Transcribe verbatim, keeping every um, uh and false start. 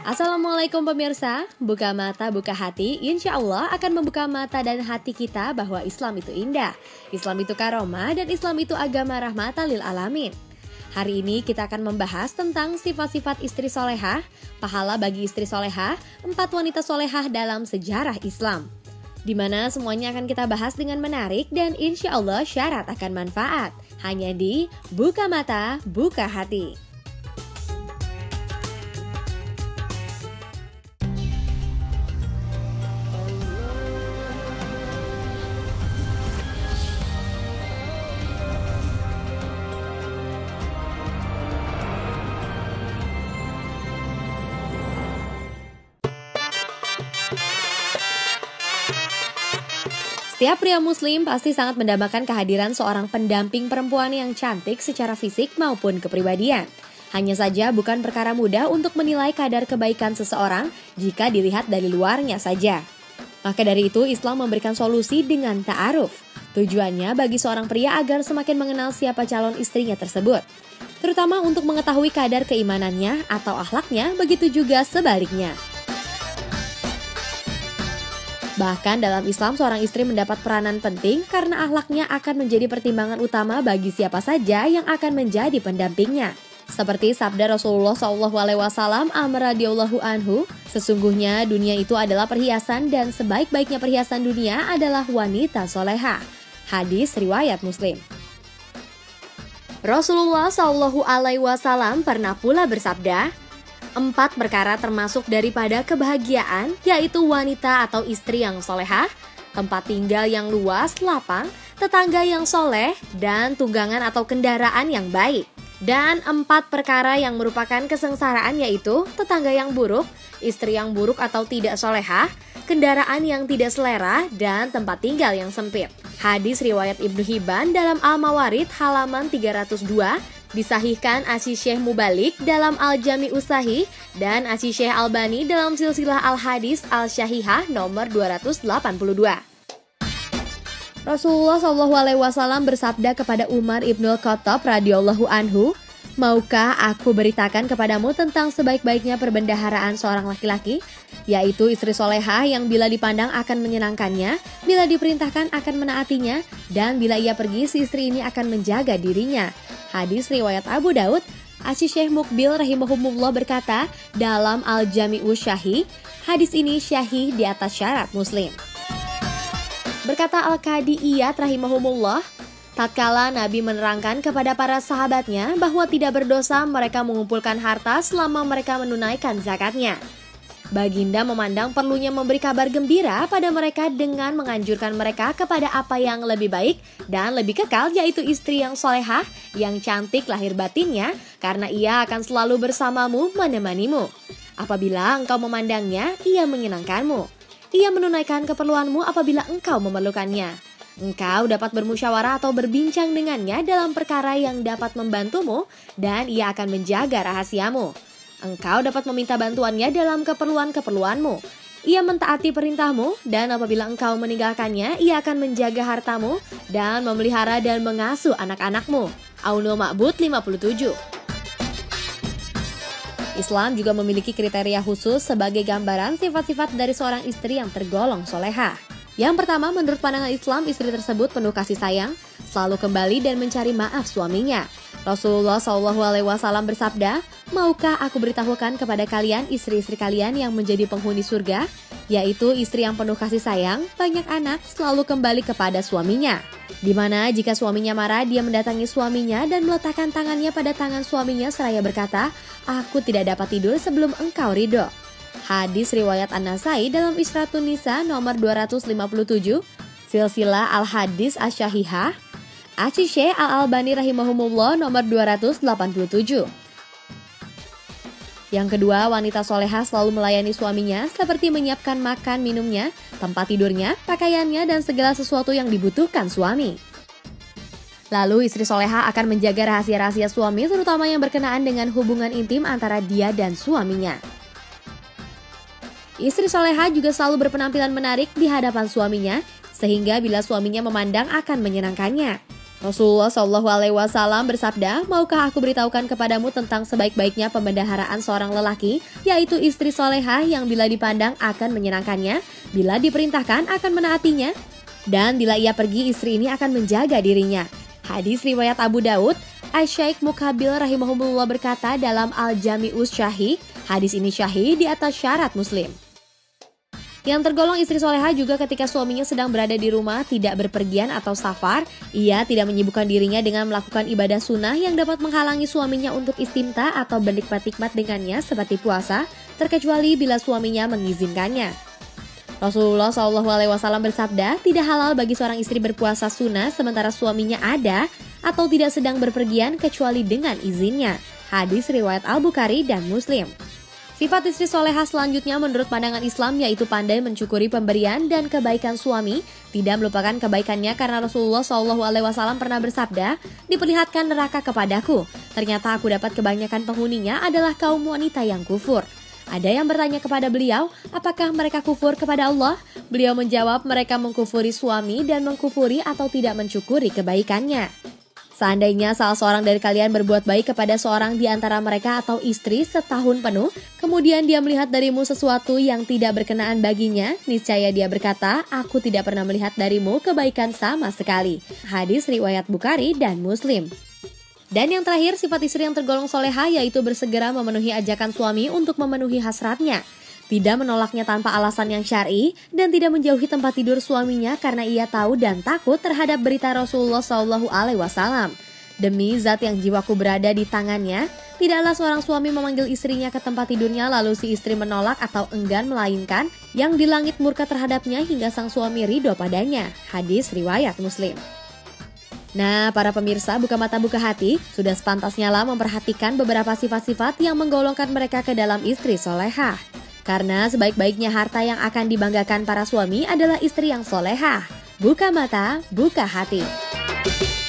Assalamualaikum pemirsa, buka mata, buka hati, insya Allah akan membuka mata dan hati kita bahwa Islam itu indah, Islam itu karomah, dan Islam itu agama rahmatan lil alamin. Hari ini kita akan membahas tentang sifat-sifat istri solehah, pahala bagi istri solehah, empat wanita solehah dalam sejarah Islam. Di mana semuanya akan kita bahas dengan menarik dan insya Allah syarat akan manfaat. Hanya di Buka Mata, Buka Hati. Setiap pria muslim pasti sangat mendambakan kehadiran seorang pendamping perempuan yang cantik secara fisik maupun kepribadian. Hanya saja bukan perkara mudah untuk menilai kadar kebaikan seseorang jika dilihat dari luarnya saja. Maka dari itu Islam memberikan solusi dengan ta'aruf. Tujuannya bagi seorang pria agar semakin mengenal siapa calon istrinya tersebut. Terutama untuk mengetahui kadar keimanannya atau akhlaknya, begitu juga sebaliknya. Bahkan dalam Islam seorang istri mendapat peranan penting karena akhlaknya akan menjadi pertimbangan utama bagi siapa saja yang akan menjadi pendampingnya. Seperti sabda Rasulullah shallallahu alaihi wasallam Amr radhiyallahu anhu, sesungguhnya dunia itu adalah perhiasan dan sebaik-baiknya perhiasan dunia adalah wanita solehah. Hadis riwayat Muslim. Rasulullah shallallahu alaihi wasallam pernah pula bersabda, empat perkara termasuk daripada kebahagiaan, yaitu wanita atau istri yang solehah, tempat tinggal yang luas, lapang, tetangga yang soleh, dan tunggangan atau kendaraan yang baik. Dan empat perkara yang merupakan kesengsaraan yaitu tetangga yang buruk, istri yang buruk atau tidak solehah, kendaraan yang tidak selera, dan tempat tinggal yang sempit. Hadis riwayat Ibnu Hibban dalam Al-Mawarid halaman tiga ratus dua, disahihkan Asy Syaikh Mubalik dalam Al-Jami' Us-Shahih dan Asy Syaikh Albani dalam Silsilah Al-Hadis Al-Syahihah nomor dua ratus delapan puluh dua. Rasulullah shallallahu alaihi wasallam bersabda kepada Umar ibnul Khattab radhiyallahu anhu, maukah aku beritakan kepadamu tentang sebaik-baiknya perbendaharaan seorang laki-laki, yaitu istri solehah yang bila dipandang akan menyenangkannya, bila diperintahkan akan menaatinya, dan bila ia pergi si istri ini akan menjaga dirinya. Hadis riwayat Abu Daud. Asy Syaikh Mukbil rahimahumullah berkata dalam Al-Jami' Us-Shahih, hadis ini syahih di atas syarat Muslim. Berkata Al-Qadi Iyad rahimahumullah, tatkala Nabi menerangkan kepada para sahabatnya bahwa tidak berdosa mereka mengumpulkan harta selama mereka menunaikan zakatnya. Baginda memandang perlunya memberi kabar gembira pada mereka dengan menganjurkan mereka kepada apa yang lebih baik dan lebih kekal, yaitu istri yang solehah, yang cantik lahir batinnya, karena ia akan selalu bersamamu menemanimu. Apabila engkau memandangnya, ia menyenangkanmu. Ia menunaikan keperluanmu apabila engkau memerlukannya. Engkau dapat bermusyawarah atau berbincang dengannya dalam perkara yang dapat membantumu, dan ia akan menjaga rahasiamu. Engkau dapat meminta bantuannya dalam keperluan-keperluanmu. Ia mentaati perintahmu, dan apabila engkau meninggalkannya, ia akan menjaga hartamu dan memelihara dan mengasuh anak-anakmu. Aunul Ma'bud lima puluh tujuh. Islam juga memiliki kriteria khusus sebagai gambaran sifat-sifat dari seorang istri yang tergolong solehah. Yang pertama, menurut pandangan Islam, istri tersebut penuh kasih sayang, selalu kembali dan mencari maaf suaminya. Rasulullah shallallahu alaihi wasallam bersabda, maukah aku beritahukan kepada kalian istri-istri kalian yang menjadi penghuni surga, yaitu istri yang penuh kasih sayang, banyak anak, selalu kembali kepada suaminya. Di mana jika suaminya marah, dia mendatangi suaminya dan meletakkan tangannya pada tangan suaminya seraya berkata, aku tidak dapat tidur sebelum engkau ridho. Hadis riwayat An-Nasai dalam Isratun Nisa nomor dua ratus lima puluh tujuh, Silsilah Al-Hadis Asy-Syahihah, Asy Syaikh Al-Albani rahimahumullah nomor dua ratus delapan puluh tujuh. Yang kedua, wanita solehah selalu melayani suaminya seperti menyiapkan makan minumnya, tempat tidurnya, pakaiannya, dan segala sesuatu yang dibutuhkan suami. Lalu istri solehah akan menjaga rahasia-rahasia suami, terutama yang berkenaan dengan hubungan intim antara dia dan suaminya. Istri solehah juga selalu berpenampilan menarik di hadapan suaminya, sehingga bila suaminya memandang akan menyenangkannya. Rasulullah Shallallahu Alaihi Wasallam bersabda, maukah aku beritahukan kepadamu tentang sebaik-baiknya pembendaharaan seorang lelaki, yaitu istri solehah yang bila dipandang akan menyenangkannya, bila diperintahkan akan menaatinya, dan bila ia pergi istri ini akan menjaga dirinya. Hadis riwayat Abu Daud. Asy-Syaikh Muqabil rahimahumullah berkata dalam Al-Jami'us Syahih, hadis ini syahih di atas syarat Muslim. Yang tergolong istri soleha juga ketika suaminya sedang berada di rumah, tidak berpergian atau safar, ia tidak menyibukkan dirinya dengan melakukan ibadah sunnah yang dapat menghalangi suaminya untuk istimta atau bernikmat-nikmat dengannya seperti puasa, terkecuali bila suaminya mengizinkannya. Rasulullah Shallallahu Alaihi Wasallam bersabda, tidak halal bagi seorang istri berpuasa sunnah sementara suaminya ada atau tidak sedang berpergian kecuali dengan izinnya. Hadis riwayat Al-Bukhari dan Muslim. Sifat istri solehah selanjutnya menurut pandangan Islam yaitu pandai mencukuri pemberian dan kebaikan suami, tidak melupakan kebaikannya karena Rasulullah Shallallahu Alaihi Wasallam pernah bersabda, diperlihatkan neraka kepadaku, ternyata aku dapat kebanyakan penghuninya adalah kaum wanita yang kufur. Ada yang bertanya kepada beliau, apakah mereka kufur kepada Allah? Beliau menjawab, mereka mengkufuri suami dan mengkufuri atau tidak mencukuri kebaikannya. Seandainya salah seorang dari kalian berbuat baik kepada seorang di antara mereka atau istri setahun penuh, kemudian dia melihat darimu sesuatu yang tidak berkenaan baginya, niscaya dia berkata, aku tidak pernah melihat darimu kebaikan sama sekali. Hadis riwayat Bukhari dan Muslim. Dan yang terakhir, sifat istri yang tergolong soleha yaitu bersegera memenuhi ajakan suami untuk memenuhi hasratnya. Tidak menolaknya tanpa alasan yang syar'i dan tidak menjauhi tempat tidur suaminya karena ia tahu dan takut terhadap berita Rasulullah Shallallahu Alaihi Wasallam. Demi zat yang jiwaku berada di tangannya, tidaklah seorang suami memanggil istrinya ke tempat tidurnya lalu si istri menolak atau enggan melainkan yang di langit murka terhadapnya hingga sang suami ridho padanya. Hadis riwayat Muslim. Nah, para pemirsa buka mata buka hati, sudah sepantasnya lah memperhatikan beberapa sifat-sifat yang menggolongkan mereka ke dalam istri solehah. Karena sebaik-baiknya harta yang akan dibanggakan para suami adalah istri yang solehah. Buka mata, buka hati.